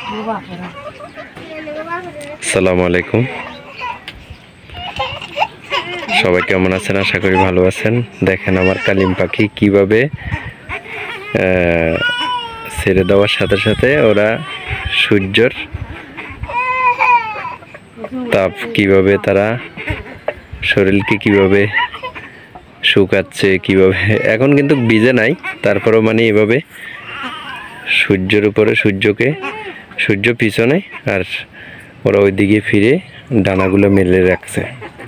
আসসালামু আলাইকুম, সবাই কেমন আছেন? আশা করি ভালো আছেন। দেখেন আমার কালিম পাখি কিভাবে ছেড়ে দেওয়ার সাথে সাথে ওরা সূর্যের তাপ কিভাবে তারা শরীরকে কিভাবে শুকাচ্ছে, কিভাবে এখন কিন্তু ভিজে নাই, তারপরেও মানে এভাবে সূর্যের উপরে সূর্য পিছনে আর ওরা ওইদিকে ফিরে ডানাগুলো মেলে রাখছে।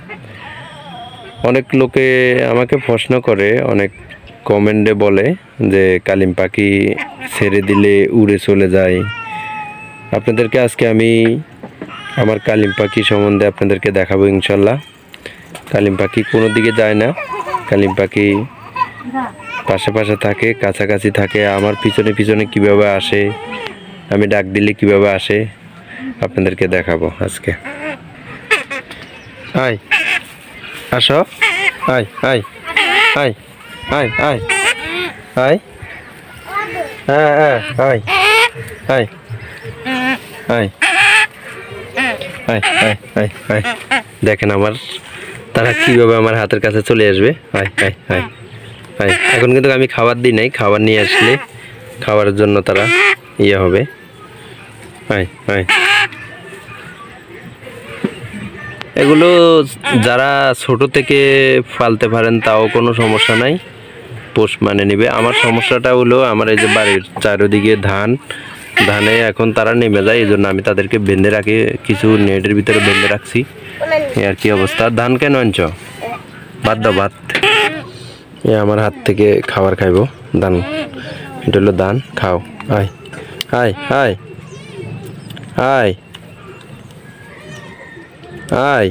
অনেক লোকে আমাকে প্রশ্ন করে, অনেক কমেন্টে বলে যে কালিম পাখি ছেড়ে দিলে উড়ে চলে যায়। আপনাদেরকে আজকে আমি আমার কালিম পাখি সম্বন্ধে আপনাদেরকে দেখাবো ইনশাল্লাহ। কালিম পাখি কোনো দিকে যায় না, কালিম পাখি পাশে পাশে থাকে, কাছাকাছি থাকে। আমার পিছনে পিছনে কিভাবে আসে, আমি ডাক দিলে কিভাবে আসে আপনাদেরকে দেখাবো আজকে। আয় আসো, আয় আয় আয় আয় আয় আয়, হ্যাঁ হ্যাঁ আয় আয় আয় আয় আয় আয় আয়। দেখেন আমার তারা কিভাবে আমার হাতের কাছে চলে আসবে। আয় আয় আয় আয়। এখন কিন্তু আমি খাবার দিই নাই, খাবার নিয়ে আসলে খাবারের জন্য তারা ইয়ে হবে। আয় আয়। এগুলো যারা ছোট থেকে পালতে পারেন তাও কোনো সমস্যা নাই, পোষ মানে নিবে। আমার সমস্যাটা হলো আমার এই যে বাড়ির চারিদিকে ধানে এখন তারা নেমে যায়, এই জন্য আমি তাদেরকে বেঁধে রাখি, কিছু নেটের ভিতরে বেঁধে রাখছি। আর কি অবস্থা? ধান কেন আনছ? ভাত দাও, ভাত। এ আমার হাত থেকে খাবার খাইবো, ধান। এটা হলো ধান, খাও। আয় আয় আয় আয় আয়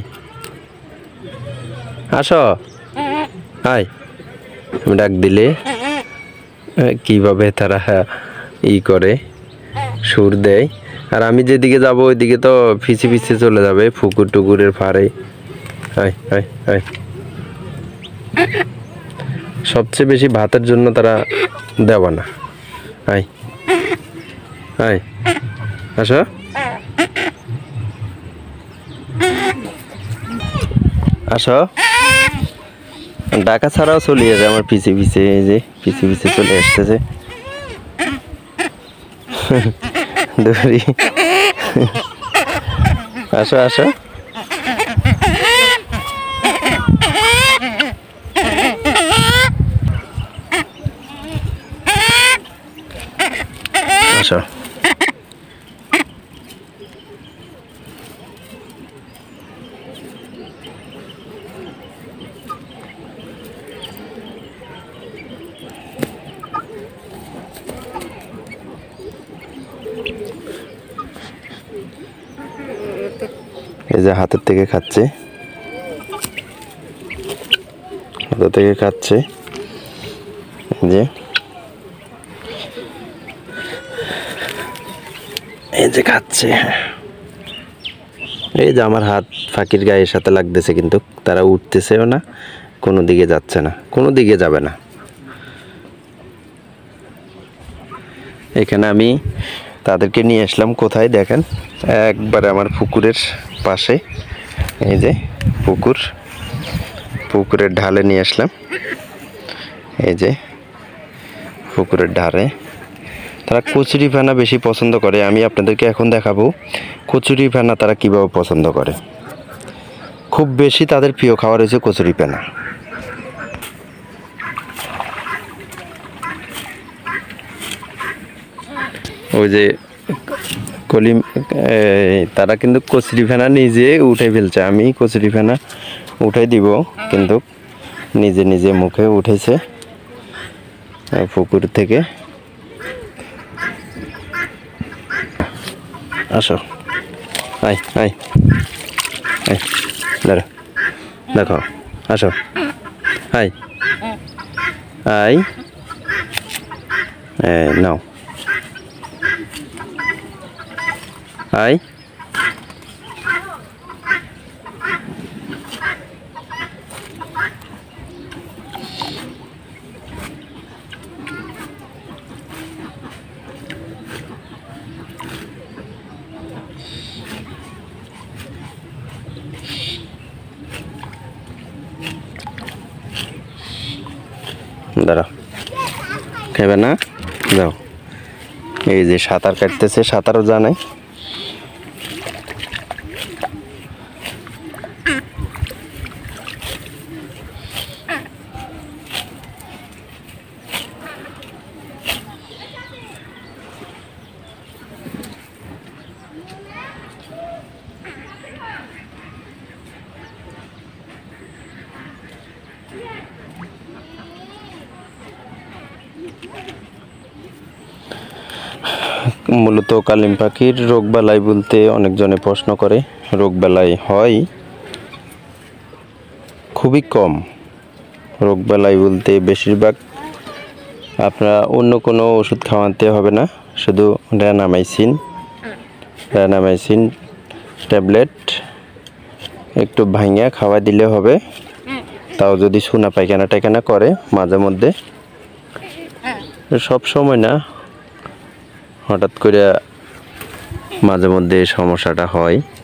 আসো, আয়। আমি ডাক দিলে কিভাবে তারা ই করে, সুর দেয়। আর আমি যেদিকে যাব ওইদিকে তো পিছে পিছে চলে যাবে, পুকুর টুকুরের পাড়ে। আয় আয় আয়। সবচেয়ে বেশি ভাতের জন্য তারা দেওয়া না। আয় আয় আসো, আসো। ডাকা ছাড়াও চলে যাবে আমার পিছে পিছে, এই যে পিছে পিছে চলে আসতেছে। দৌড়ি, আসো আসো আসো। এই যে হাতের থেকে খাচ্ছে, হাতের থেকে খাচ্ছে, যে এই যে খাচ্ছে। এই যে আমার হাত ফাঁকির গায়ের সাথে লাগতেছে, কিন্তু তারা উঠতেছেও না, কোনো দিকে যাচ্ছে না, কোনো দিকে যাবে না। এখানে আমি তাদেরকে নিয়ে আসলাম কোথায় দেখেন, একবারে আমার পুকুরের পাশে। এই যে পুকুরের ঢালে নিয়ে আসলাম। এই যে পুকুরের ধারে তারা কচুরি ফেনা বেশি পছন্দ করে। আমি আপনাদেরকে এখন দেখাবো কচুরি ফেনা তারা কিভাবে পছন্দ করে। খুব বেশি তাদের প্রিয় খাবার হচ্ছে কচুরি ফেনা। ওই যে কলিম, তারা কিন্তু কচুরি ফেনা নিজে উঠে ফেলছে। আমি কচুরি ফেনা উঠাই দিব, কিন্তু নিজে নিজে মুখে উঠেছে পুকুর থেকে। আসো, আয় আয় আয়, দাঁড়া, দেখো, আসো, আয় আয়, নাও, আয়। দাঁড়াও, খাইবে না? যাও। এই যে সাঁতার কাটতেছে, সাঁতারও জানে। মূলত কালিম পাখির রোগবালাই বলতে অনেকজনে প্রশ্ন করে। রোগবালাই হয় খুবই কম। রোগবালাই বলতে বেশিরভাগ আপনারা অন্য কোনো ওষুধ খাওয়াতে হবে না, শুধু র্যানামাইসিন ট্যাবলেট একটু ভাঙিয়া খাওয়া দিলে হবে। তাও যদি সোনা পায়খানা টায়খানা করে মাঝে মধ্যে, সব সময় না, হঠাৎ করে মাঝে মধ্যে সমস্যাটা হয়।